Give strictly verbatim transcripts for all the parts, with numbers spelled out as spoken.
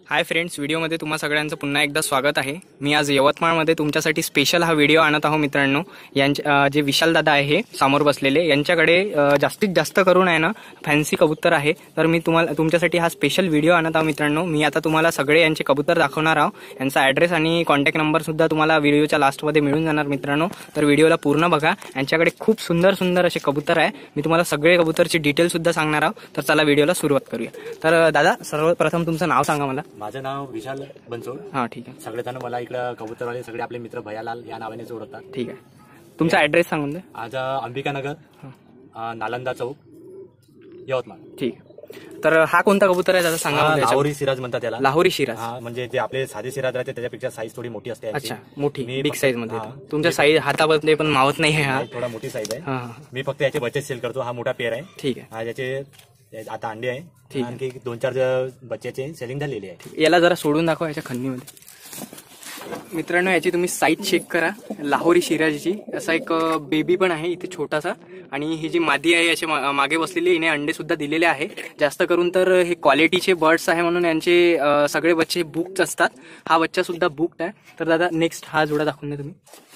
Hi friends, व्हिडिओमध्ये तुम्हा सगळ्यांचं पुन्हा एकदा स्वागत आहे। मी आज यवतमाळमध्ये तुमच्यासाठी स्पेशल हा व्हिडिओ आणत आहो मित्रांनो। यांचे जे विशाल दादा आहे हे समोर बसलेले, यांच्याकडे जास्तीत जास्त करून आहे ना फॅन्सी कबूतर आहे। तर मी तुम्हाला तुमच्यासाठी हा स्पेशल व्हिडिओ आणत आहो मित्रांनो। मी आता तुम्हाला सगळे यांचे कबूतर दाखवणार आहो। यांचा ॲड्रेस आणि कॉन्टॅक्ट नंबर सुद्धा तुम्हाला व्हिडिओच्या लास्टमध्ये मिळून जाणार मित्रांनो। तर व्हिडिओला पूर्ण बघा। यांच्याकडे खूप सुंदर सुंदर असे कबूतर आहे। मी तुम्हाला सगळे कबूतरची डिटेल सुद्धा सांगणार आहो। तर चला व्हिडिओला सुरुवात करूया। तर दादा, सर्वप्रथम तुमचं नाव सांगा मला। माझं नाव विशाल बनसोड। हां, ठीक आहे। सगळेजण मला इकडं कबूतरवाले सगळे आपले मित्र भयालाल या नावाने ओळखतात। ठीक आहे, तुमचा ॲड्रेस सांगून द्या। आज अंबिकानगर, नालंदा चौक, यवतमाळ। ठीक आहे। तर हा कोणता कबूतर आहे दादा सांगा मला। लाहोरी सिराज म्हणतात त्याला। लाहोरी सिराज, हा म्हणजे जे आपले साधे सिराज राहते त्याच्यापेक्षा साईज थोडी मोठी असते। अच्छा, मोठी बिग फक्त- साईज मध्ये। हा. तुमच्या साईज हातामध्ये पण मावत नाही आहे हा। थोडा मोठी साईज आहे। हां हां, मी फक्त याचे बच्चे सेल करतो। हा मोठा पेअर आहे। ठीक आहे। हा याचे आता अंडे आहे। ठीक. आणखी दोन चार बच्च्याचे सेलिंग झालेली आहे। याला जरा सोडून दाखवा याच्या खन्नीमध्ये। मित्रांनो, याची तुम्ही साईज चेक करा। लाहोरी सिराजची असा एक बेबी पण आहे इथे छोटासा, आणि ही जी मादी आहे याच्या मा- मागे बसलेली, हिने अंडे सुद्धा दिलेले आहे। जास्त करून तर हे क्वालिटीचे बर्ड्स आहे म्हणून यांचे अं, सगळे बच्चे बुक्ड असतात। हा बच्चा सुद्धा बुक्ड आहे। तर दादा नेक्स्ट हा जोडा दाखवून द्या तुम्ही।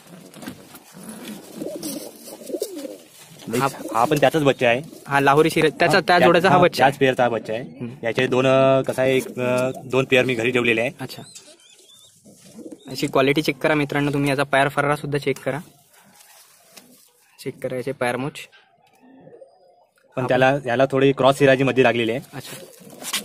हा हा पण त्याचाच बच्चा आहे। हा लाहोरी सिराज, त्याचा त्या त्या- जोड्याचा हा हा, बच्चा त्याच पेअरचा हा बच्चा आहे। याचे दोन अं, कसं आहे, एक अं, दोन पेअर मी घरी ठेवलेले आहे। अच्छा, याची क्वालिटी चेक करा मित्रांनो तुम्ही। याचा पायर फर्रा सुद्धा चेक करा। चेक करा याचे पायर मोच। पण त्याला याला थोडी क्रॉस सिराजी मध्ये लागलेली आहे। अच्छा,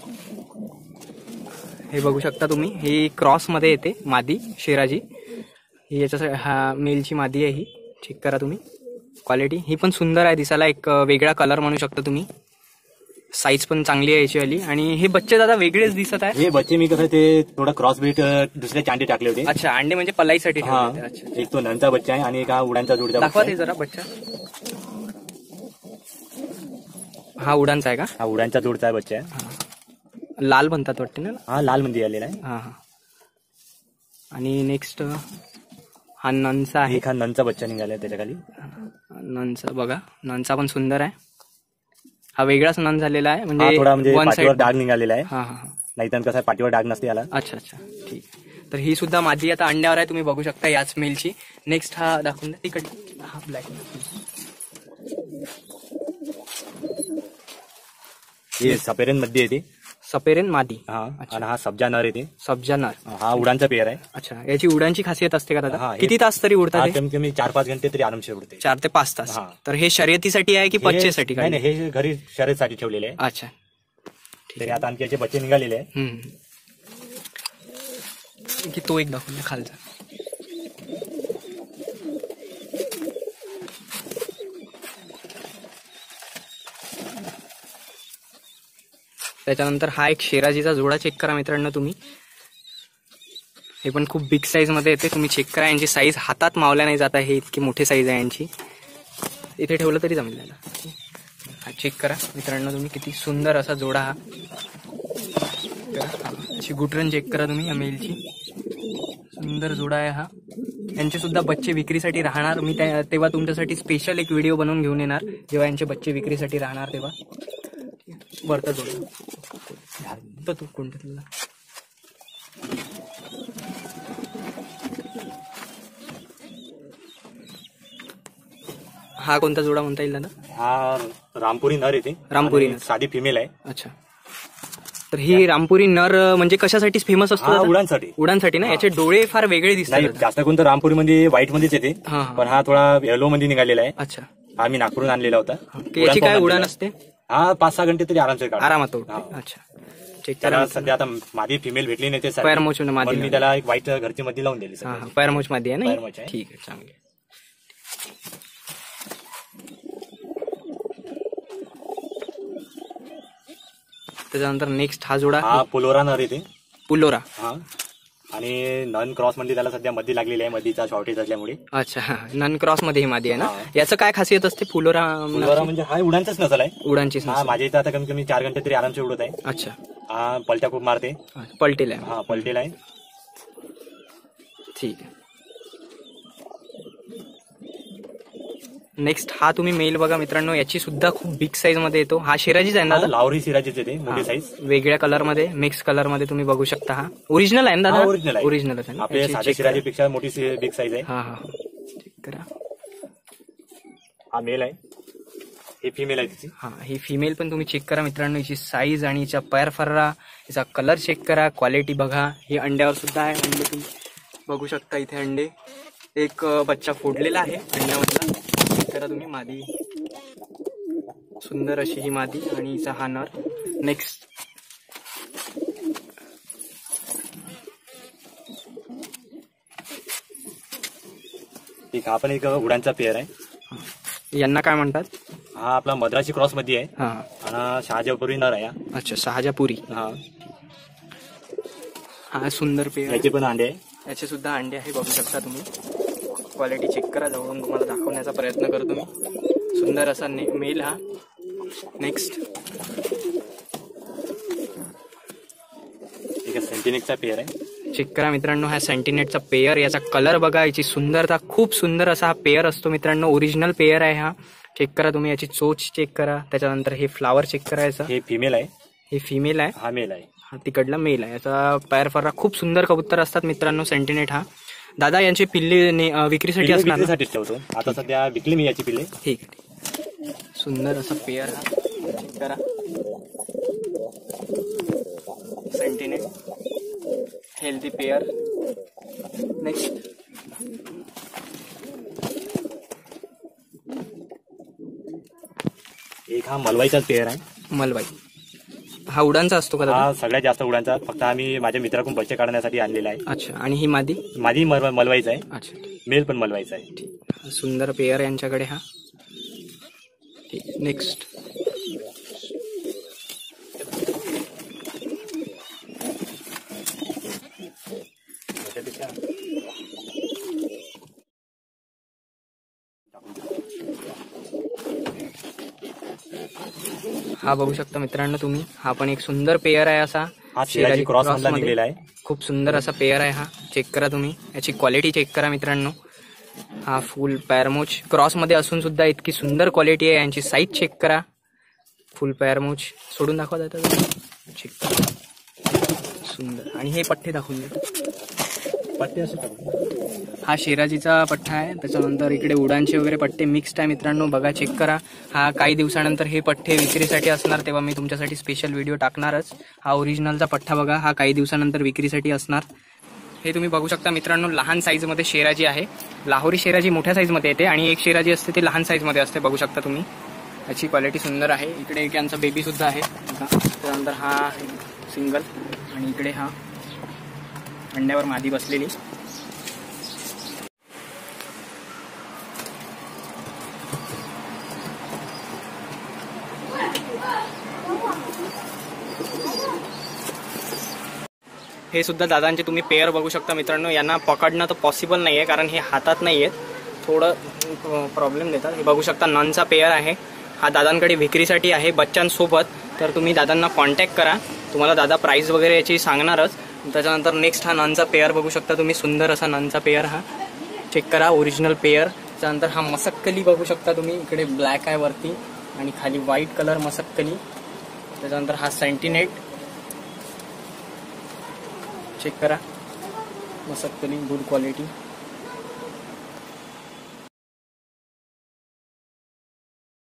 हे बघू शकता तुम्ही, ही क्रॉस मध्ये येते मादी शिराजी। ही याच्या हा मेलची मादी आहे ही। चेक करा तुम्ही क्वालिटी। ही पण सुंदर आहे दिसायला, एक वेगळा कलर म्हणू शकता तुम्ही। साईज पण चांगली आहे याची वाली। आणि हे बच्चे दादा वेगळेच दिसत आहे। हे बच्चे मी कसं ते थोडा क्रॉस बीट दुसऱ्या अंडे टाकले होते। अच्छा, अंडे म्हणजे पलाईसाठी ठेवले हा, होते। अच्छा, एक तो नंचा बच्चा आहे आणि एक हा उडांचा जोडचा दाखवा बच्चा ते आहे। जरा बच्चा। हा उडानचा आहे का? हा उडांचा जोडचा बच्चा आहे। हा, लाल बनतात वाटते ना। हा लाल मध्ये आलेला आहे। हा हा, आणि नेक्स्ट हा नंचा आहे। एक हा नंचा बच्चा निघाला त्याच्या खाली। नंचा बघा, नंचा पण सुंदर आहे। हा वेगळाच नन झालेला आहे, हा म्हणजे थोडा म्हणजे वन पाठीवर साइड। डाग निघालेला आहे। हा हा हा, नाही तर कसं आहे, पाठीवर डाग नसते याला। अच्छा अच्छा, ठीक। तर ही सुद्धा मादी आता अंड्यावर आहे, तुम्ही बघू शकता याच मेलची। नेक्स्ट हा दाखवून द्या तिकडे। हा ब्लॅक, हे सपेरेन मध्ये येते। सपेरेन मादी। हा, आणि हा सब्जा नर येते। सब्जा नर। हा उडांचा पेअर आहे। अच्छा, याची उडानची खासियत असते का हा, दादा? हे- किती तास तरी हा उडतात हे? कमी कमी चार पाच घंटे तरी आरामशीर उडते। चार ते पाच तास। हा. तर हे शर्यतीसाठी आहे की पच्चेसाठी? नाही नाही, हे घरी शर्यतीसाठी ठेवलेले आहे। अच्छा, तरी आता आणखी याचे बच्चे निघालेले आहे। हम्म, की तो एक दाखवून द्या खालचा। त्याच्यानंतर हा एक शेराजीचा जोडा चेक करा मित्रांनो तुम्ही। हे पण खूप बिग साईज मध्ये येते, तुम्ही चेक करा। यांची साईज हातात मावल्या नाही जात आहे, हे इतकी मोठी साईज आहे यांची। इथे ठेवलं तरी जमेल त्याला। हा चेक करा मित्रांनो तुम्ही, किती सुंदर असा जोडा हा। अशी गुटरन चेक करा तुम्ही या मेलची। सुंदर जोडा आहे हा। यांचे सुद्धा बच्चे विक्रीसाठी राहणार। मी त्या तेव्हा तुमच्यासाठी स्पेशल एक व्हिडिओ बनवून घेऊन येणार, जेव्हा यांचे बच्चे विक्रीसाठी राहणार तेव्हा। वरता जोडा तर तू कोणत्या तुला हा कोणता जोडा म्हणता येईल दादा? हा रामपुरी नर येते। रामपुरी आणि नर. साधी फिमेल आहे। अच्छा, तर ही रामपुरी नर म्हणजे कशासाठी फेमस असतो हा दादा? उडांसाठी। उडानसाठी ना। याचे डोळे फार वेगळे नाही, दिसतात। जास्त करून तर रामपुरी मध्ये व्हाईट मध्येच येते। हा हा, पण हा थोडा येलो मध्ये निघालेला आहे। अच्छा, हा मी नागपूरहून आणलेला होता। की याची काय उडान असते? हा पाच सहा घंटे तरी आरामशीर काढतो. आरामात उडते. हा. अच्छा, चेक त्याला करा। सध्या आता माझी फिमेल भेटली नाही ते साठी. पायर मोच मादी. म्हणून मी त्याला एक व्हाईट घरची मध्ये लावून दिली हा सध्या. हा, पायर मोच मध्ये आहे ना पायर ही? मोच आहे. ठीक आहे, चांगले। त्याच्यानंतर नेक्स्ट हा जोडा हा पुलोरा नर येते। पुलोरा। हा, आणि नन क्रॉस मध्ये त्याला सध्या मध्ये लागलेली आहे, मधीचा शॉर्टेज असल्यामुळे। अच्छा, नन क्रॉस मध्ये ही मादी आहे ना। हा. याचं काय खासियत असते पुलोरा? पुलोरा म्हणजे हा उडांचाच नसल आहे। उडानची हा, माझ्या इथं आता कमी कमी चार घंटे तरी आरामशीर उडत आहे। अच्छा, हा पलट्या खूप मारते। पलटेल आहे। हा पलटेला आहे। ठीक आहे। नेक्स्ट हा तुम्ही मेल बघा मित्रांनो, याची सुद्धा खूप बिग साईज मध्ये येतो. हा शिराजीच आहे ना हा दादा? लावरी सिराजीच येते, मोठी साईज. वेगळ्या कलर मध्ये, मिक्स कलर मध्ये तुम्ही बघू शकता. हा ओरिजिनल आहे ना दादा? ओरिजिनल आहे. ओरिजिनल आहे. आपल्या साध्या सिराजीपेक्षा मोठी बिग साईज आहे. हा हा चेक करा. हा मेल आहे, ही फिमेल आहे तिची. हा ही फिमेल पण तुम्ही चेक करा मित्रांनो. याची साईज आणि याचा पैर फर्रा, याचा कलर चेक करा, क्वालिटी बघा. हे अंड्यावर सुद्धा आहे. अंडे तुम्ही बघू शकता इथे. अंडे एक बच्चा फोडलेला आहे अंड्यामधला. चेक करा तुम्ही. मादी सुंदर अशी ही मादी आणि हिचा हा नर. नेक्स्ट एक हा पण एक उडांचा पेअर आहे. यांना काय म्हणतात? हा आपला मद्रासी क्रॉस मध्ये आहे. हा आणि शहाजापूरी नर आहे. अच्छा, शहाजापुरी. हा हा सुंदर पेअर. याचे पण अंडे आहे. याचे सुद्धा अंडे आहे, बघू शकता तुम्ही. क्वालिटी चेक करा. जवळून तुम्हाला दाखवण्याचा प्रयत्न करतो मी. सुंदर असा मेल हा. नेक्स्ट एक सेंटिनेटचा पेअर आहे. चेक करा मित्रांनो, हा सेंटिनेटचा पेअर. याचा कलर बघा, याची सुंदरता खूप सुंदर असा हा पेअर असतो मित्रांनो. ओरिजिनल पेअर आहे हा. चेक करा तुम्ही. याची चोच चेक करा. त्याच्यानंतर हे फ्लावर चेक करायचं. हे फिमेल आहे, हे फिमेल आहे, हा मेल आहे. हा तिकडला मेल आहे. याचा पैर फर्रा खूप सुंदर कबूतर असतात मित्रांनो सेंटिनेट हा. दादा यांची पिल्ले ने- अं, विक्रीसाठी असणार ना? विक्रीसाठीच ठेवतो. आता सध्या विकली मी याची पिल्ले. ठीक आहे. सुंदर असा पेअर हा. चेक करा. सेंटिनेट हेल्दी पेअर. नेक्स्ट एक हा मलवाईचाच पेअर आहे. मलबाई. हा उडानचा असतो का दादा? हा सगळ्यात जास्त उडांचा. फक्त आम्ही माझ्या मित्राकडून बच्चे काढण्यासाठी आणलेला आहे. अच्छा. आणि ही मादी? माझी मल- मलवाईचा आहे. अच्छा ठीक. मेल पण मलवाईचा आहे. ठीक. हा सुंदर पेअर यांच्याकडे हा. ठीक. नेक्स्ट हा बघू शकता मित्रांनो तुम्ही. हा पण एक सुंदर पेअर आहे असा. हा शिराजी क्रॉस मधला निघलेला आहे. खूप सुंदर असा पेअर आहे हा. चेक करा तुम्ही. याची क्वालिटी चेक करा मित्रांनो. हा फुल पॅरमोच क्रॉस मध्ये असून सुद्धा इतकी सुंदर क्वालिटी आहे. यांची साईज चेक करा. फुल पॅरमोच सोडून दाखवा जातं. चेक करा. सुंदर. आणि हे पठ्ठे दाखवून देतो. पट्टे असे हा शिराजीचा पठ्ठा आहे. त्याच्यानंतर इकडे उडानचे वगैरे पट्टे मिक्स्ड आहे मित्रांनो. बघा चेक करा. हा काही दिवसानंतर हे पठ्ठे विक्रीसाठी असणार, तेव्हा मी तुमच्यासाठी स्पेशल व्हिडिओ टाकणारच. हा ओरिजिनलचा पठ्ठा बघा. हा काही दिवसानंतर विक्रीसाठी असणार. हे तुम्ही बघू शकता मित्रांनो. लहान साईजमध्ये शेराजी आहे. लाहोरी शेराजी मोठ्या साईजमध्ये येते आणि एक शेराजी असते ते लहान साईजमध्ये असते. बघू शकता तुम्ही. याची क्वालिटी सुंदर आहे. इकडे एक यांचा बेबी सुद्धा आहे. त्यानंतर हा सिंगल आणि इकडे हा अंड्यावर मादी बसलेली. हे सुद्धा दादांचे तुम्ही पेअर बघू शकता मित्रांनो. यांना पकडणं तर पॉसिबल नाही आहे कारण हे हातात नाही आहेत. थोडं प्रॉब्लेम देतात. हे बघू शकता ननचा पेअर आहे. हा दादांकडे विक्रीसाठी आहे बच्चांसोबत. तर तुम्ही दादांना कॉन्टॅक्ट करा. तुम्हाला दादा प्राईस वगैरे याची सांगणारच. त्याच्यानंतर नेक्स्ट हा ननचा पेअर बघू शकता तुम्ही. सुंदर असा ननचा पेअर हा. चेक करा. Original pair. त्यानंतर हा मसक्कली बघू शकता तुम्ही. इकडे ब्लॅक आहे वरती आणि खाली व्हाईट कलर मसक्कली. त्याच्यानंतर हा सेंटिनेट. चेक करा. Masakali good quality.